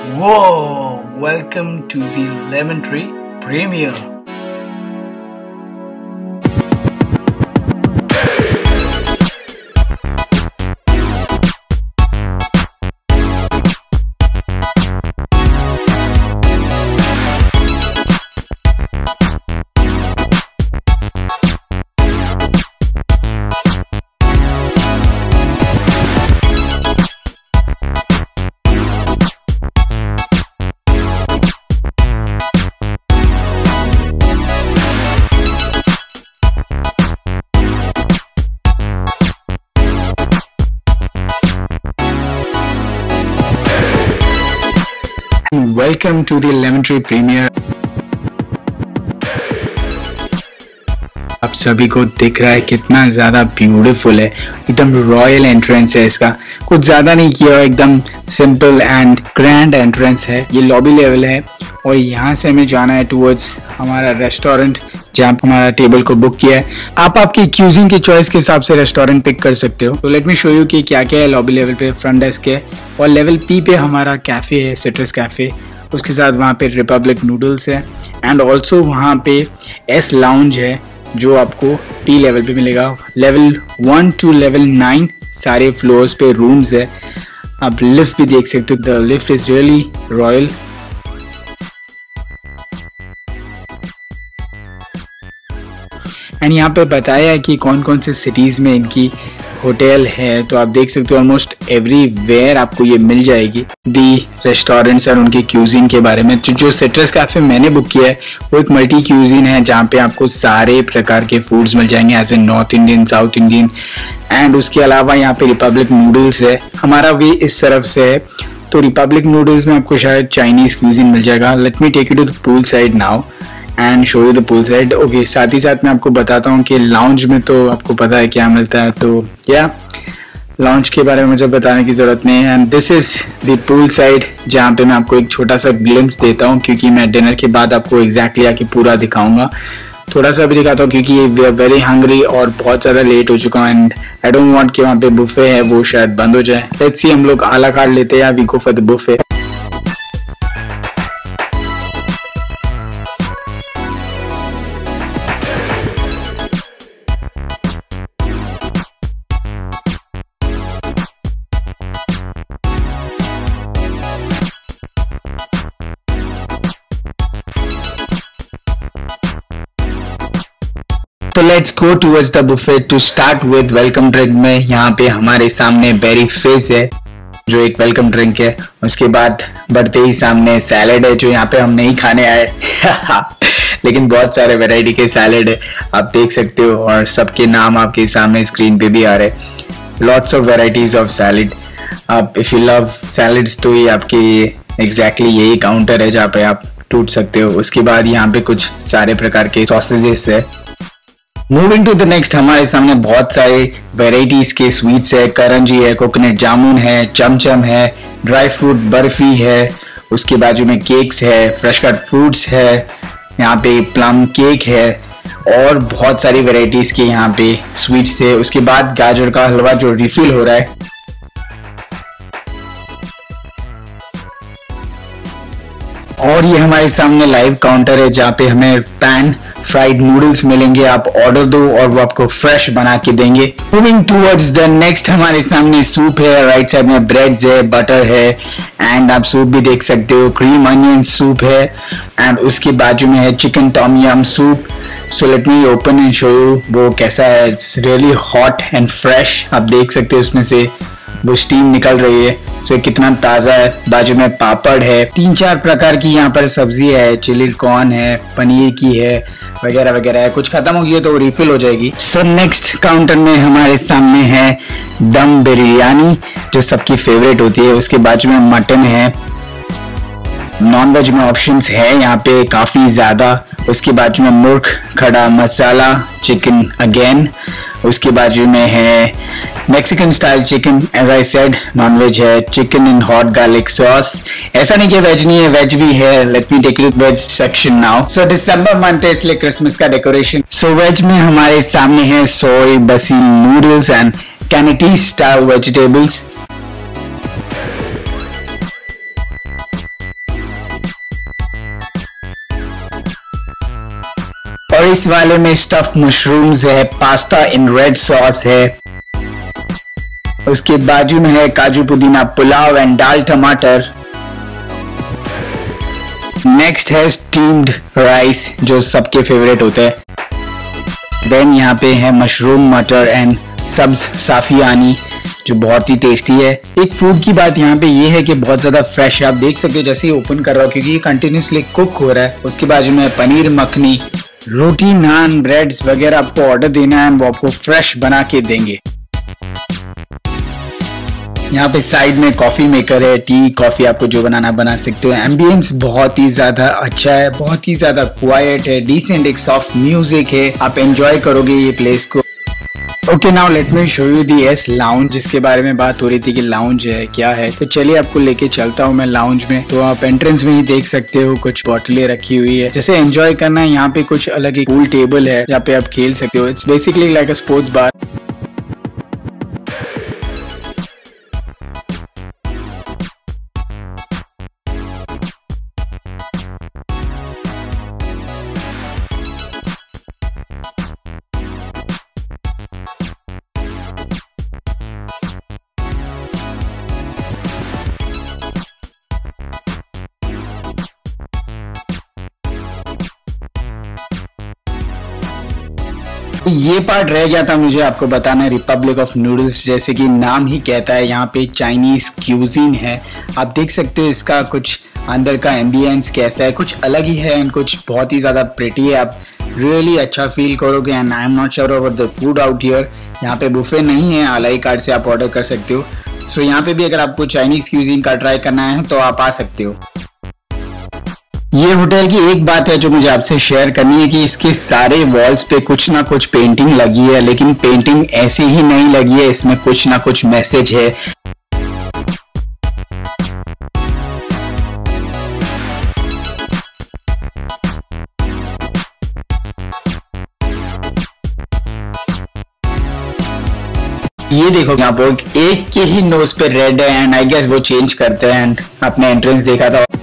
Whoa! Welcome to the Lemon Tree Premiere. Welcome to the Lemon Tree Premiere. आप सभी को दिख रहा है कितना ज़्यादा ब्यूटीफुल है, एकदम रॉयल एंट्रेंस है इसका, कुछ ज़्यादा नहीं किया, एकदम सिंपल एंड ग्रैंड एंट्रेंस है। ये लॉबी लेवल है और यहाँ से हमें जाना है टुवर्ड्स हमारा रेस्टोरेंट जहाँ हमारा टेबल को बुक किया है। आप आपकी क्यूजिन की चॉइस के हिसाब से रेस्टोरेंट पिक कर सकते हो। तो लेट मी शो यू कि क्या क्या है लॉबी लेवल पे। फ्रंट डेस्क है और लेवल पी पे हमारा कैफ़े है, सिट्रस कैफ़े, उसके साथ वहाँ पे रिपब्लिक नूडल्स है एंड ऑल्सो वहाँ पे एस लाउंज है जो आपको टी लेवल पे मिलेगा। लेवल 1 to लेवल 9 सारे फ्लोर्स पे रूम्स है। आप लिफ्ट भी देख सकते हो, the lift is really royal. And यहाँ पे बताया है कि कौन कौन से सिटीज़ में इनकी होटल है, तो आप देख सकते हो ऑलमोस्ट एवरीवेयर आपको ये मिल जाएगी दी रेस्टोरेंट्स और उनके क्यूजिन के बारे में। जो सिट्रस कैफे मैंने बुक किया है वो एक मल्टी क्यूजिन है जहाँ पे आपको सारे प्रकार के फूड्स मिल जाएंगे, as a North Indian, South Indian and उसके अलावा यहाँ पे रिपब्लिक नूडल्स है। हमारा वे इस तरफ से है तो रिपब्लिक नूडल्स में आपको शायद चाइनीज क्यूजिन मिल जाएगा। Let me take you to the pool side now and show you the pool side. Okay, साथ ही साथ मैं आपको बताता हूँ कि लाउंज में तो आपको पता है क्या मिलता है, तो या लाउंज के बारे में मुझे बताने की ज़रूरत नहीं है। And this is the pool side जहाँ पे मैं आपको एक छोटा सा ग्लिम्स देता हूँ क्योंकि मैं डिनर के बाद आपको एग्जैक्टली आके पूरा दिखाऊंगा। थोड़ा सा भी दिखाता हूँ क्योंकि वी आर वेरी हंग्री और बहुत ज़्यादा लेट हो चुका हूँ एंड आई डोंट वांट कि वहाँ पे बुफे है वो शायद बंद हो जाए। लेट्स सी हम लोग आला कार्ड लेते हैं या we go for the buffet. तो let's go towards the buffet. To start with welcome drink में यहाँ पे हमारे सामने बेरी फिज है जो एक वेलकम ड्रिंक है। उसके बाद बढ़ते ही सामने सैलेड है जो यहाँ पे हम नहीं खाने आए लेकिन बहुत सारे वैरायटी के सैलेड है, आप देख सकते हो और सबके नाम आपके सामने स्क्रीन पे भी आ रहे। Lots of varieties of salad. आप इफ यू लव सैलेड्स तो ये आपके एग्जैक्टली यही काउंटर है जहाँ पे आप टूट सकते हो। उसके बाद यहाँ पे कुछ सारे प्रकार के सॉसेजेस है। मूविंग टू द नेक्स्ट, हमारे सामने बहुत सारे वेराइटीज के स्वीट्स है, करंजी है, कोकोनट जामुन है, चमचम है, ड्राई फ्रूट बर्फी है, उसके बाजू में केक्स है, फ्रेश कट फ्रूट्स है, यहाँ पे प्लम केक है और बहुत सारी वेराइटीज के यहाँ पे स्वीट्स है। उसके बाद गाजर का हलवा जो रिफिल हो रहा है। और ये हमारे सामने लाइव काउंटर है जहाँ पे हमें पैन फ्राइड नूडल्स मिलेंगे। आप ऑर्डर दो और वो आपको फ्रेश बना के देंगे। मूविंग टूवर्ड्स द नेक्स्ट, हमारे सामने सूप है, राइट साइड में ब्रेड्स है, बटर है एंड आप सूप भी देख सकते हो, क्रीम अनियन सूप है एंड उसके बाजू में है chicken tom yum soup. So let me open and show you वो कैसा है। It's really hot and fresh, आप देख सकते हो उसमें से वो स्टीम निकल रही है। सो कितना ताज़ा है। बाजू में पापड़ है, 3-4 प्रकार की यहाँ पर सब्जी है, चिली कॉर्न है, पनीर की है वगैरह वगैरह है। कुछ खत्म हो गई तो रिफिल हो जाएगी। सो नेक्स्ट काउंटर में हमारे सामने है दम बिरयानी जो सबकी फेवरेट होती है। उसके बाजू में मटन है, नॉन वेज में ऑप्शंस है यहाँ पे काफ़ी ज़्यादा। उसके बाजू में मुर्ग खड़ा मसाला चिकन अगेन। उसके बाजू में है Mexican style chicken, as I said non veg है, chicken in hot garlic sauce. ऐसा नहीं कि वेज नहीं है, वेज भी है। Late me take you two ways section now. So December month है इसलिए क्रिसमस का डेकोरेशन। सो वेज में हमारे सामने है soy basil noodles and Cantonese style vegetables. और इस वाले में स्टफ मशरूम्स है, पास्ता इन रेड सॉस है, उसके बाजू में है काजू पुदीना पुलाव एंड दाल टमाटर। नेक्स्ट है स्टीम्ड राइस जो सबके फेवरेट होते हैं। देन यहाँ पे है मशरूम मटर एंड सब्ज साफियानी जो बहुत ही टेस्टी है। एक फूड की बात यहाँ पे ये है कि बहुत ज्यादा फ्रेश है, आप देख सकते हो जैसे ही ओपन कर रहा हो क्योंकि ये कंटिन्यूसली कुक हो रहा है। उसके बाजू में पनीर मखनी, रोटी, नान, ब्रेड्स वगैरह आपको ऑर्डर देना है, वो आपको फ्रेश बना के देंगे। यहाँ पे साइड में कॉफी मेकर है, टी कॉफी आपको जो बनाना बना सकते हो। एम्बियंस बहुत ही ज्यादा अच्छा है, बहुत ही ज्यादा क्वाइट है, डिसेंट एक सॉफ्ट म्यूजिक है, आप एंजॉय करोगे ये प्लेस को। Okay now let me show you the S lounge, जिसके बारे में बात हो रही थी कि लाउंज है क्या है, तो चलिए आपको लेके चलता हूँ मैं लाउंज में। तो आप एंट्रेंस में ही देख सकते हो कुछ बोतलें रखी हुई है, जैसे एंजॉय करना है। यहाँ पे कुछ अलग एक पूल टेबल है जहाँ पे आप खेल सकते हो। It's basically like a sports bar. तो ये पार्ट रह गया था मुझे आपको बताना, रिपब्लिक ऑफ नूडल्स जैसे कि नाम ही कहता है, यहाँ पे चाइनीज क्यूजीन है। आप देख सकते हो इसका कुछ अंदर का एम्बियंस कैसा है, कुछ अलग ही है एंड कुछ बहुत ही ज़्यादा प्रिटी है। आप रियली अच्छा फील करोगे and I am not sure about the food out here. यहाँ पे बुफे नहीं है, अलाई कार्ड से आप ऑर्डर कर सकते हो। सो यहाँ पे भी अगर आपको चाइनीज क्यूजीन का ट्राई करना है तो आप आ सकते हो। ये होटल की एक बात है जो मुझे आपसे शेयर करनी है कि इसके सारे वॉल्स पे कुछ ना कुछ पेंटिंग लगी है, लेकिन पेंटिंग ऐसे ही नहीं लगी है, इसमें कुछ ना कुछ मैसेज है। ये देखो यहाँ पर एक के ही नोज पे रेड है एंड आई गेस वो चेंज करते हैं एंड आपने एंट्रेंस देखा था।